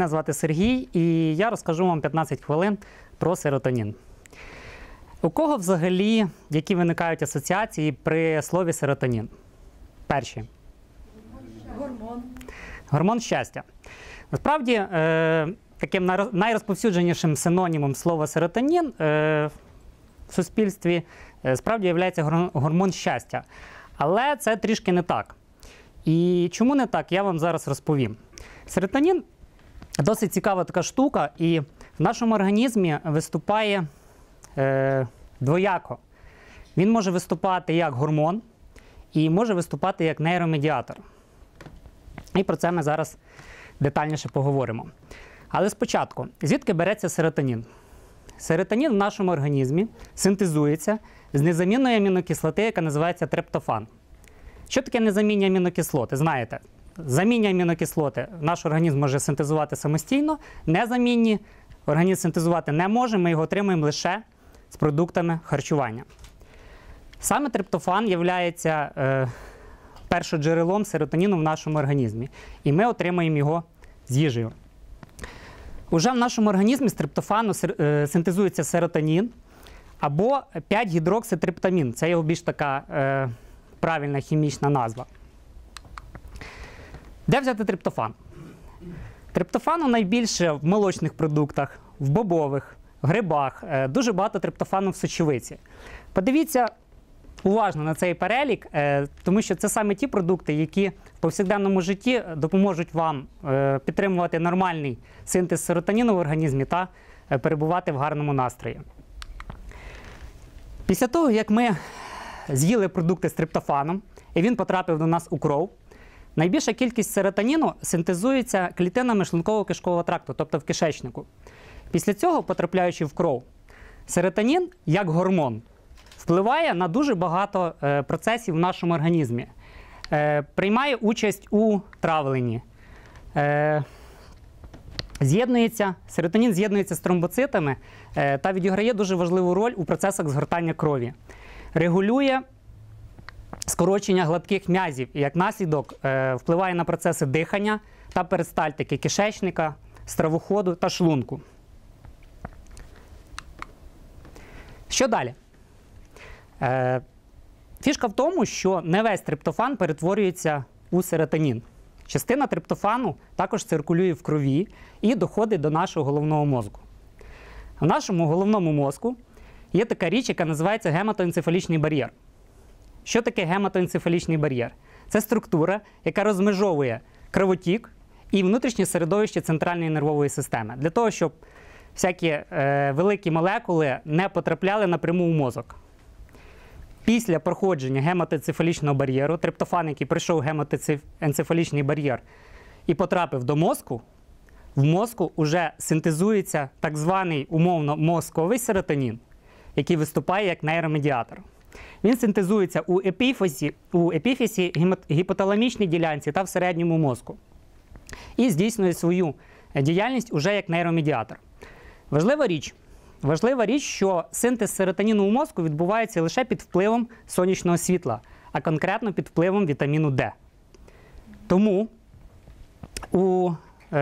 звати Сергій, і я розкажу вам 15 хвилин про серотонін. У кого взагалі, які виникають асоціації при слові серотонін? Перші. Гормон. Гормон щастя. Насправді, таким найрозповсюдженішим синонімом слова серотонін в суспільстві справді є гормон щастя. Але це трішки не так. І чому не так, я вам зараз розповім. Серотонін досить цікава така штука, і в нашому організмі виступає двояко. Він може виступати як гормон і може виступати як нейромедіатор. І про це ми зараз детальніше поговоримо. Але спочатку, звідки береться серотонін? Серотонін в нашому організмі синтезується з незамінної амінокислоти, яка називається триптофан. Що таке незамінні амінокислоти? Знаєте, замінні амінокислоти наш організм може синтезувати самостійно, незамінні організм синтезувати не може, ми його отримуємо лише з продуктами харчування. Саме триптофан є першоджерелом серотоніну в нашому організмі, і ми отримуємо його з їжею. Уже в нашому організмі з триптофану синтезується серотонін або 5-гідрокситриптамін. Це його більш така правильна хімічна назва. Де взяти триптофан? Триптофану найбільше в молочних продуктах, в бобових, в грибах. Дуже багато триптофану в сочевиці. Подивіться уважно на цей перелік, тому що це саме ті продукти, які в повсякденному житті допоможуть вам підтримувати нормальний синтез серотоніну в організмі та перебувати в гарному настрої. Після того, як ми з'їли продукти з триптофаном, і він потрапив до нас у кров, найбільша кількість серотоніну синтезується клітинами шлунково-кишкового тракту, тобто в кишечнику. Після цього, потрапляючи в кров, серотонін, як гормон, впливає на дуже багато процесів в нашому організмі. Приймає участь у травленні. Серотонін з'єднується з тромбоцитами та відіграє дуже важливу роль у процесах згортання крові. Регулює скорочення гладких м'язів і, як наслідок, впливає на процеси дихання та перистальтики кишечника, стравоходу та шлунку. Що далі? Фішка в тому, що не весь триптофан перетворюється у серотонін. Частина триптофану також циркулює в крові і доходить до нашого головного мозку. В нашому головному мозку є така річ, яка називається гематоенцефалічний бар'єр. Що таке гематоенцефалічний бар'єр? Це структура, яка розмежовує кровотік і внутрішнє середовище центральної нервової системи. Для того, щоб всякі великі молекули не потрапляли напряму в мозок. Після проходження гематоенцефалічного бар'єру, триптофан, який пройшов гематоенцефалічний бар'єр і потрапив до мозку, в мозку вже синтезується так званий умовно мозковий серотонін, який виступає як нейромедіатор. Він синтезується у епіфізі, гіпоталамічній ділянці та в середньому мозку. І здійснює свою діяльність уже як нейромедіатор. Важлива річ, що синтез серотоніну у мозку відбувається лише під впливом сонячного світла, а конкретно під впливом вітаміну Д. Тому у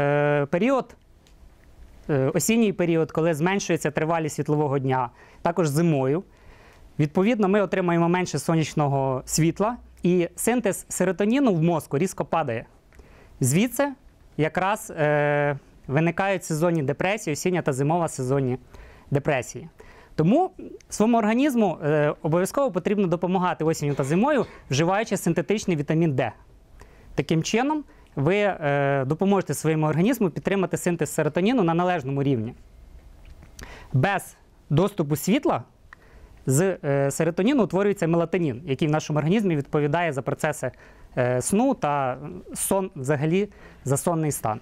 осінній період, коли зменшується тривалість світлового дня, також зимою, відповідно, ми отримаємо менше сонячного світла, і синтез серотоніну в мозку різко падає. Звідси якраз виникають сезонні депресії, осіння та зимова сезонні депресії. Тому своєму організму обов'язково потрібно допомагати осінню та зимою, вживаючи синтетичний вітамін Д. Таким чином, ви допоможете своєму організму підтримати синтез серотоніну на належному рівні. Без доступу світла з серотоніну утворюється мелатонін, який в нашому організмі відповідає за процеси сну та взагалі за сонний стан.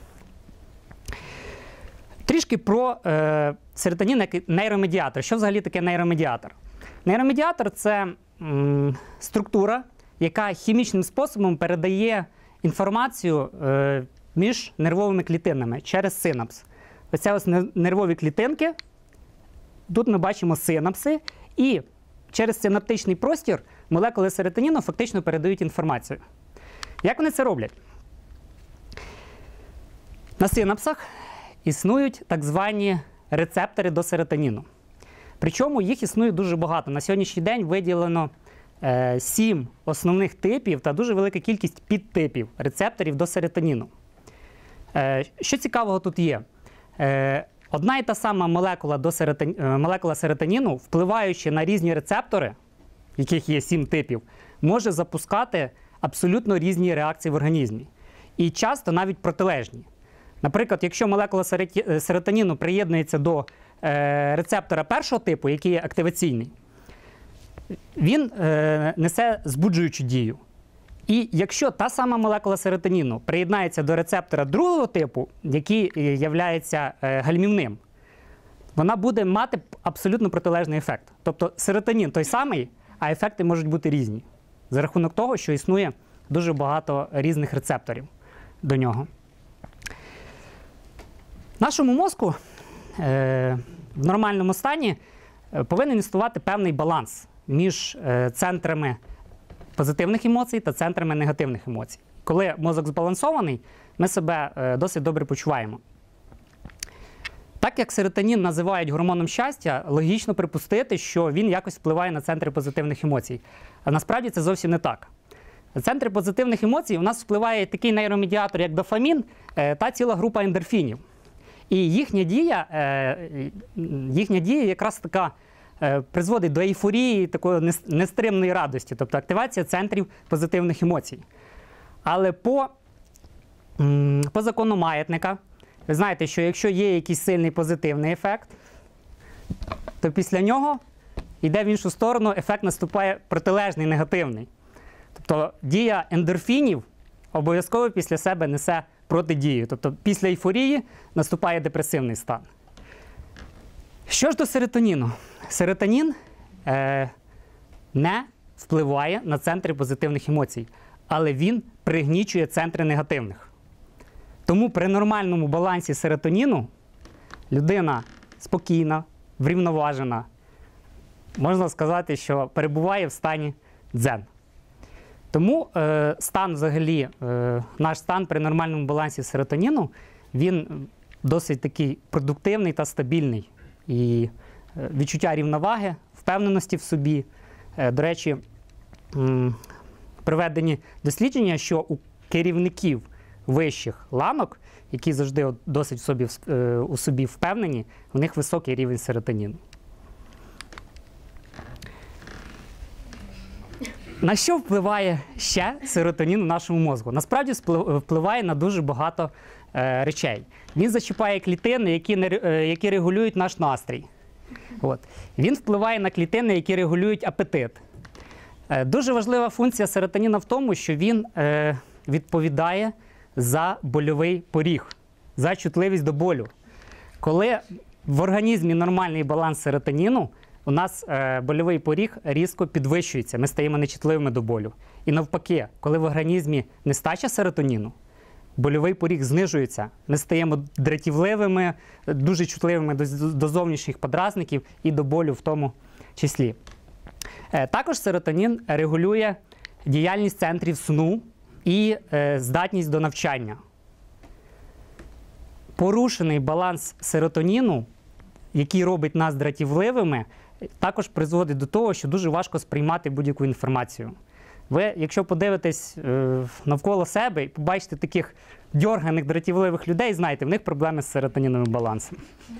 Трішки про серотонін як нейромедіатор. Що взагалі таке нейромедіатор? Нейромедіатор – це структура, яка хімічним способом передає інформацію між нервовими клітинами через синапс. Оце ось нервові клітинки, тут ми бачимо синапси, і через синаптичний простір молекули серотоніну фактично передають інформацію. Як вони це роблять? На синапсах існують так звані рецептори до серотоніну. Причому їх існує дуже багато. На сьогоднішній день виділено 7 основних типів та дуже велика кількість підтипів рецепторів до серотоніну. Що цікавого тут є? Одна і та сама молекула серотоніну, впливаючи на різні рецептори, яких є 7 типів, може запускати абсолютно різні реакції в організмі. І часто навіть протилежні. Наприклад, якщо молекула серотоніну приєднується до рецептора першого типу, який є активаційний, він несе збуджуючу дію. І якщо та сама молекула серотоніну приєднається до рецептора другого типу, який є гальмівним, вона буде мати абсолютно протилежний ефект. Тобто серотонін той самий, а ефекти можуть бути різні. За рахунок того, що існує дуже багато різних рецепторів до нього. Нашому мозку в нормальному стані повинен існувати певний баланс між центрами позитивних емоцій та центрами негативних емоцій. Коли мозок збалансований, ми себе досить добре почуваємо. Так як серотонін називають гормоном щастя, логічно припустити, що він якось впливає на центри позитивних емоцій. А насправді це зовсім не так. На центри позитивних емоцій у нас впливає такий нейромедіатор, як дофамін, та ціла група ендорфінів. І їхня дія якраз така призводить до ейфорії, такої нестримної радості, тобто активація центрів позитивних емоцій. Але по закону маятника, ви знаєте, що якщо є якийсь сильний позитивний ефект, то після нього йде в іншу сторону, ефект наступає протилежний, негативний. Тобто дія ендорфінів обов'язково після себе несе протидію. Тобто після ейфорії наступає депресивний стан. Що ж до серотоніну? Серотонін не впливає на центри позитивних емоцій, але він пригнічує центри негативних. Тому при нормальному балансі серотоніну людина спокійна, врівноважена, можна сказати, що перебуває в стані дзен. Тому стан взагалі, наш стан при нормальному балансі серотоніну, він досить такий продуктивний та стабільний. І відчуття рівноваги, впевненості в собі. До речі, проведені дослідження, що у керівників вищих ланок, які завжди досить у собі впевнені, у них високий рівень серотоніну. На що впливає ще серотонін у нашому мозку? Насправді впливає на дуже багато речей. Він зачіпає клітини, які регулюють наш настрій. Він впливає на клітини, які регулюють апетит. Дуже важлива функція серотоніна в тому, що він відповідає за больовий поріг, за чутливість до болю. Коли в організмі нормальний баланс серотоніну, у нас больовий поріг різко підвищується, ми стаємо нечутливими до болю. І навпаки, коли в організмі нестача серотоніну, больовий поріг знижується, ми стаємо дратівливими, дуже чутливими до зовнішніх подразників і до болю в тому числі. Також серотонін регулює діяльність центрів сну і здатність до навчання. Порушений баланс серотоніну, який робить нас дратівливими, також призводить до того, що дуже важко сприймати будь-яку інформацію. Ви, якщо подивитесь навколо себе і побачите таких дьорганих, дратівливих людей, знаєте, в них проблеми з серотоніновим балансом.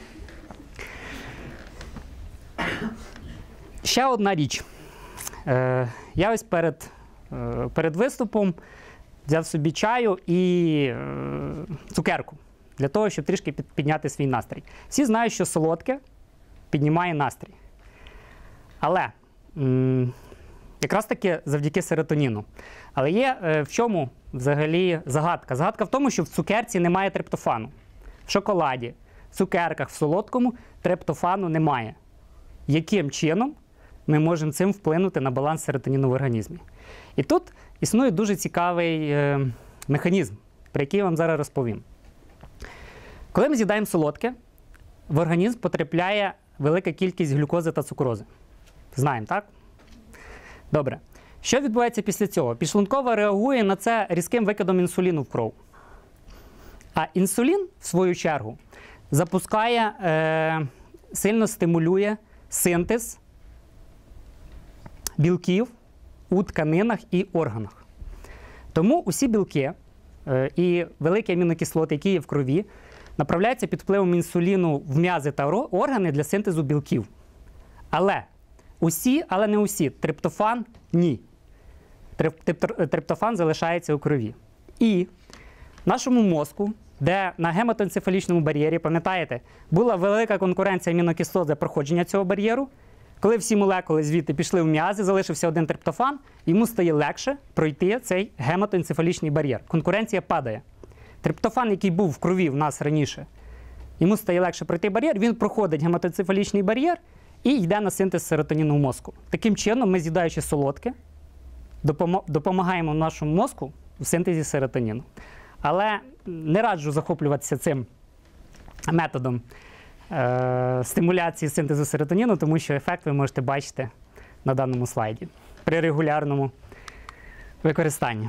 Ще одна річ. Я ось перед виступом взяв собі чаю і цукерку, для того, щоб трішки підняти свій настрій. Всі знають, що солодке піднімає настрій. Але якраз таки завдяки серотоніну. Але є в чому взагалі загадка? Загадка в тому, що в цукерці немає триптофану. В шоколаді, в цукерках, в солодкому триптофану немає. Яким чином ми можемо цим вплинути на баланс серотоніну в організмі? І тут існує дуже цікавий механізм, про який я вам зараз розповім. Коли ми з'їдаємо солодке, в організм потрапляє велика кількість глюкози та цукрози. Знаємо, так? Добре. Що відбувається після цього? Підшлункова реагує на це різким викидом інсуліну в кров. А інсулін, в свою чергу, запускає, сильно стимулює синтез білків у тканинах і органах. Тому усі білки і великі амінокислоти, які є в крові, направляються під впливом інсуліну в м'язи та органи для синтезу білків. Але не усі. Триптофан – ні. Триптофан залишається у крові. І в нашому мозку, де на гематоенцефалічному бар'єрі, пам'ятаєте, була велика конкуренція амінокислот за проходження цього бар'єру, коли всі молекули звідти пішли в м'язи, залишився один триптофан, йому стає легше пройти цей гематоенцефалічний бар'єр. Конкуренція падає. Триптофан, який був в крові в нас раніше, йому стає легше пройти бар'єр, він проходить гематоенцефалічний бар'єр і йде на синтез серотоніну в мозку. Таким чином, ми, з'їдаючи солодке, допомагаємо нашому мозку в синтезі серотоніну. Але не раджу захоплюватися цим методом стимуляції синтезу серотоніну, тому що ефект ви можете бачити на даному слайді при регулярному використанні.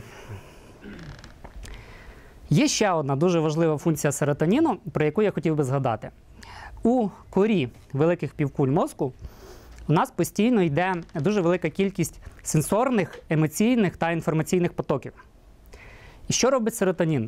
Є ще одна дуже важлива функція серотоніну, про яку я хотів би згадати. У корі великих півкуль мозку у нас постійно йде дуже велика кількість сенсорних, емоційних та інформаційних потоків. І що робить серотонін?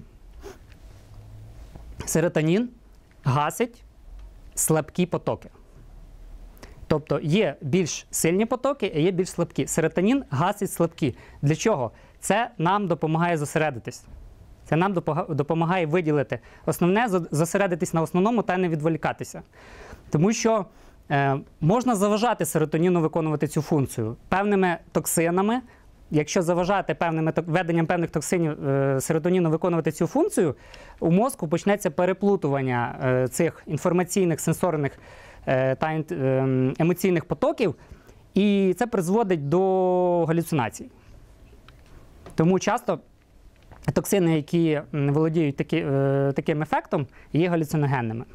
Серотонін гасить слабкі потоки. Тобто є більш сильні потоки, а є більш слабкі. Серотонін гасить слабкі. Для чого? Це нам допомагає зосередитись. Це нам допомагає виділити основне, зосередитись на основному та не відволікатися. Тому що можна заважати серотоніну виконувати цю функцію певними токсинами. Якщо заважати введенням певних токсинів серотоніну виконувати цю функцію, у мозку почнеться переплутування цих інформаційних, сенсорних та емоційних потоків, і це призводить до галюцинацій. Тому часто токсини, які володіють таким ефектом, є галюциногенними.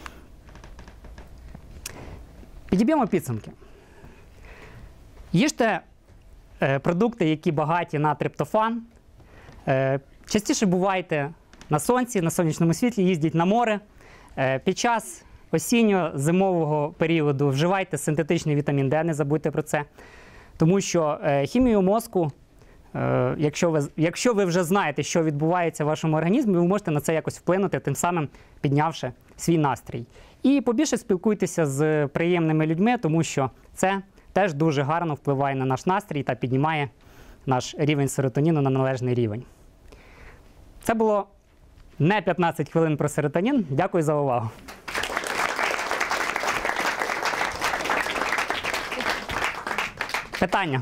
Підіб'ємо підсумки. Їжте продукти, які багаті на триптофан. Частіше бувайте на сонці, на сонячному світлі, їздіть на море. Під час осінньо-зимового періоду вживайте синтетичний вітамін Д, не забудьте про це. Тому що хімію мозку, якщо ви вже знаєте, що відбувається в вашому організмі, ви можете на це якось вплинути, тим самим піднявши свій настрій. І побільше спілкуйтеся з приємними людьми, тому що це теж дуже гарно впливає на наш настрій та піднімає наш рівень серотоніну на належний рівень. Це було не 15 хвилин про серотонін. Дякую за увагу. Питання?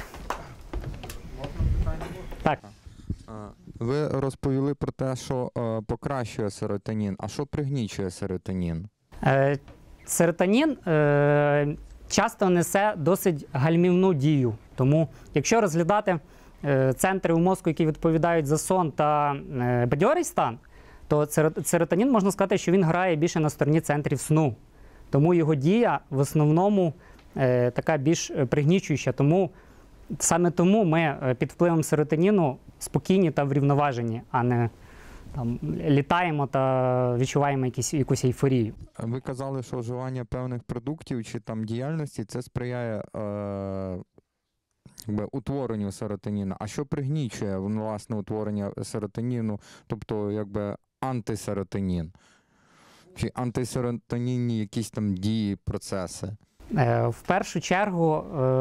Так. Ви розповіли про те, що покращує серотонін. А що пригнічує серотонін? Серотонін часто несе досить гальмівну дію. Тому, якщо розглядати центри у мозку, які відповідають за сон та бадьорий стан, то серотонін, можна сказати, що він грає більше на стороні центрів сну. Тому його дія в основному така більш пригнічуюча. Саме тому ми під впливом серотоніну спокійні та врівноважені, а не літаємо та відчуваємо якусь ейфорію. Ви казали, що вживання певних продуктів чи діяльності це сприяє утворенню серотоніну. А що пригнічує власне утворення серотоніну, тобто антисеротонін? Чи антисеротонінні якісь дії, процеси? В першу чергу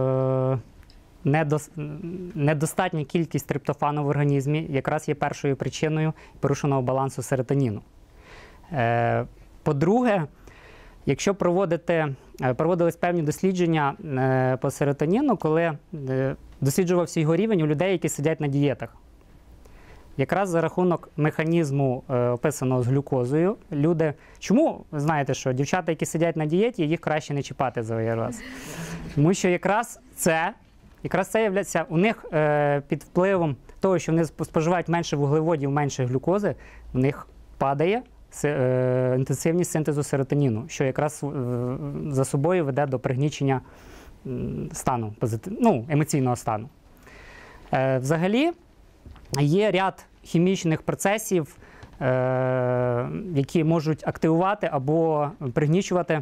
недостатня кількість триптофану в організмі якраз є першою причиною порушеного балансу серотоніну. По-друге, якщо проводились певні дослідження по серотоніну, коли досліджувався його рівень у людей, які сидять на дієтах. Якраз за рахунок механізму, описаного з глюкозою, люди... Чому, ви знаєте, що дівчата, які сидять на дієті, їх краще не чіпати зайвий раз? Тому що якраз це є у них під впливом того, що вони споживають менше вуглеводів, менше глюкози, в них падає інтенсивність синтезу серотоніну, що якраз за собою веде до пригнічення стану, емоційного стану. Взагалі, є ряд хімічних процесів, які можуть активувати або пригнічувати.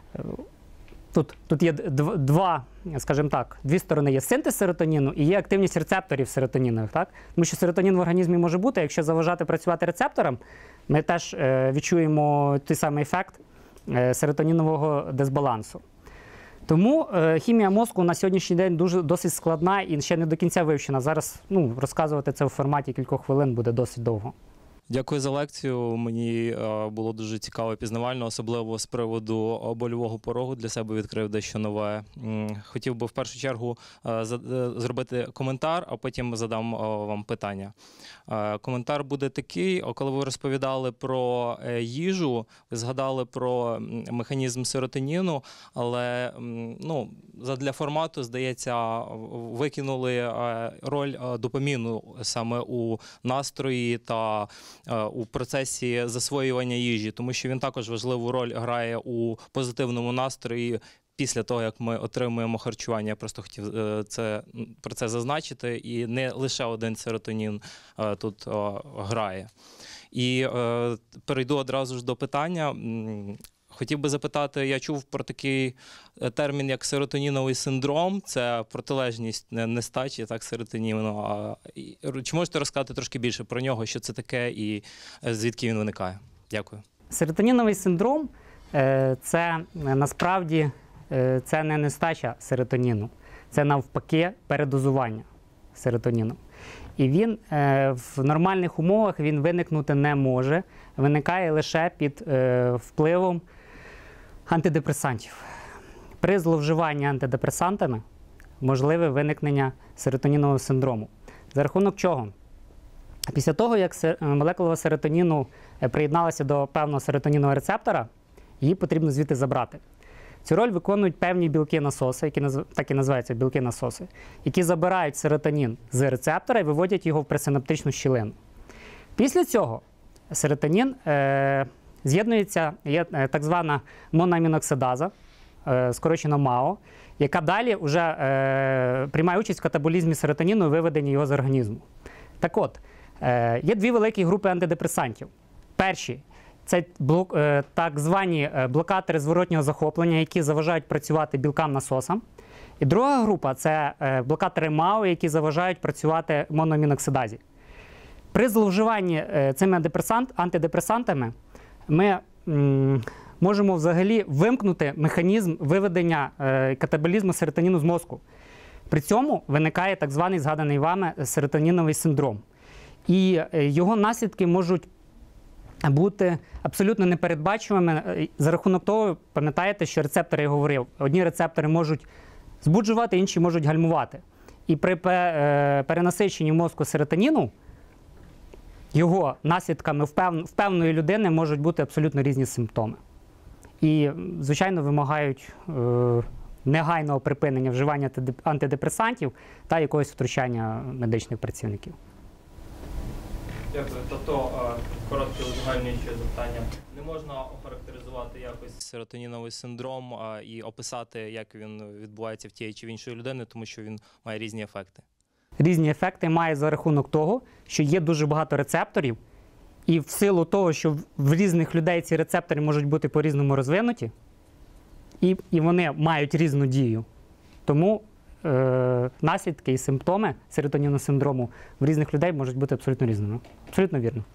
Тут є дві сторони. Є синтез серотоніну і є активність рецепторів серотонінових. Так? Тому що серотонін в організмі може бути, якщо заважати працювати рецепторам, ми теж відчуємо той самий ефект серотонінового дисбалансу. Тому хімія мозку на сьогоднішній день досить складна і ще не до кінця вивчена. Зараз розказувати це в форматі кількох хвилин буде досить довго. Дякую за лекцію. Мені було дуже цікаво і пізнавально, особливо з приводу больового порогу. Для себе відкрив дещо нове. Хотів би в першу чергу зробити коментар, а потім задам вам питання. Коментар буде такий: коли ви розповідали про їжу, ви згадали про механізм серотоніну, але задля формату, здається, викинули роль допаміну саме у настрої та у процесі засвоювання їжі, тому що він також важливу роль грає у позитивному настрої після того, як ми отримуємо харчування. Я просто хотів про це зазначити, і не лише один серотонін тут грає. І перейду одразу ж до питання. Хотів би запитати, я чув про такий термін, як серотоніновий синдром. Це протилежність нестачі серотоніну. Чи можете розказати трошки більше про нього, що це таке і звідки він виникає? Дякую. Серотоніновий синдром – це насправді це не нестача серотоніну. Це навпаки передозування серотоніну. І він в нормальних умовах він виникнути не може, виникає лише під впливом антидепресантів. При зловживанні антидепресантами можливе виникнення серотонінового синдрому. За рахунок чого? Після того, як молекула серотоніну приєдналася до певного серотонінового рецептора, її потрібно звідти забрати. Цю роль виконують певні білки-насоси, які так і називаються білки-насоси, які забирають серотонін з рецептора і виводять його в пресинаптичну щілину. Після цього серотонін з'єднується, є так звана моноаміноксидаза, скорочено МАО, яка далі вже приймає участь в катаболізмі серотоніну і виведенні його з організму. Так от, є дві великі групи антидепресантів. Перші – це так звані блокатори зворотнього захоплення, які заважають працювати білкам-насосам. І друга група – це блокатори МАО, які заважають працювати моноаміноксидазі. При зловживанні цими антидепресантами ми можемо взагалі вимкнути механізм виведення катаболізму серотоніну з мозку. При цьому виникає так званий згаданий вами серотоніновий синдром. І його наслідки можуть бути абсолютно непередбачуваними за рахунок того, пам'ятаєте, що рецептори, я говорив, одні рецептори можуть збуджувати, інші можуть гальмувати. І при перенасиченні мозку серотоніну його наслідками в певної людини можуть бути абсолютно різні симптоми. І, звичайно, вимагають негайного припинення вживання антидепресантів та якогось втручання медичних працівників. Дякую. Тобто, коротке узагальнююче запитання. Не можна охарактеризувати якось серотоніновий синдром і описати, як він відбувається в тієї чи в іншої людини, тому що він має різні ефекти. Різні ефекти має за рахунок того, що є дуже багато рецепторів, і в силу того, що в різних людей ці рецептори можуть бути по-різному розвинуті, і вони мають різну дію. Тому наслідки і симптоми серотонінного синдрому в різних людей можуть бути абсолютно різними. Абсолютно вірно.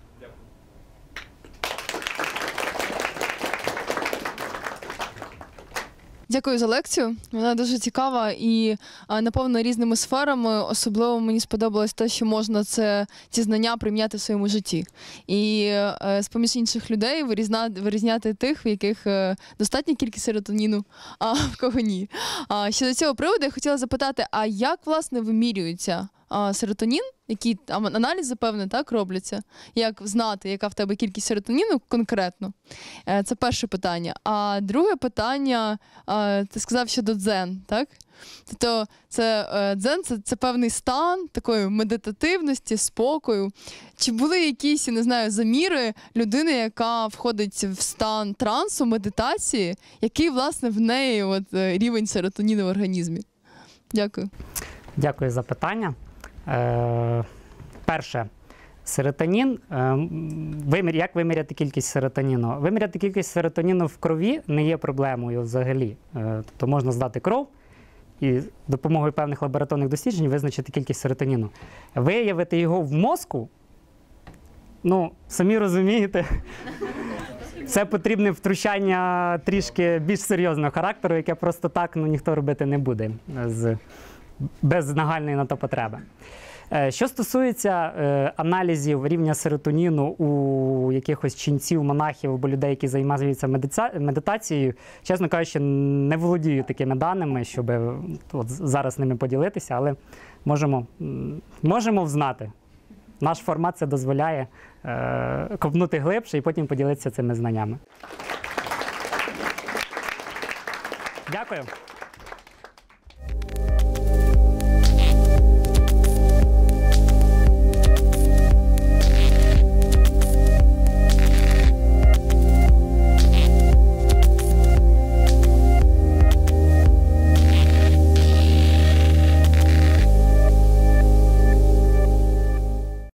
Дякую за лекцію. Вона дуже цікава і наповнена різними сферами. Особливо мені сподобалось те, що можна ці знання приміняти в своєму житті. І з-поміж інших людей вирізняти тих, в яких достатня кількість серотоніну, а в кого ні. Щодо цього приводу я хотіла запитати, а як, власне, вимірюється серотонін, які аналізи, певне, так, робляться? Як знати, яка в тебе кількість серотоніну конкретно? Це перше питання. А друге питання, ти сказав щодо дзен, так? Тобто дзен – це певний стан такої медитативності, спокою. Чи були якісь, не знаю, заміри людини, яка входить в стан трансу, медитації, який, власне, в неї рівень серотоніну в організмі? Дякую. Дякую за питання. Перше, Серотонін, як виміряти кількість серотоніну? Виміряти кількість серотоніну в крові не є проблемою взагалі. Тобто можна здати кров і з допомогою певних лабораторних досліджень визначити кількість серотоніну. Виявити його в мозку, ну, самі розумієте, це потрібне втручання трішки більш серйозного характеру, яке просто так ніхто робити не буде без нагальної на то потреби. Що стосується аналізів рівня серотоніну у якихось ченців, монахів або людей, які займаються медитацією, чесно кажучи, не володію такими даними, щоб от зараз ними поділитися, але можемо взнати. Наш формат це дозволяє копнути глибше і потім поділитися цими знаннями. Дякую.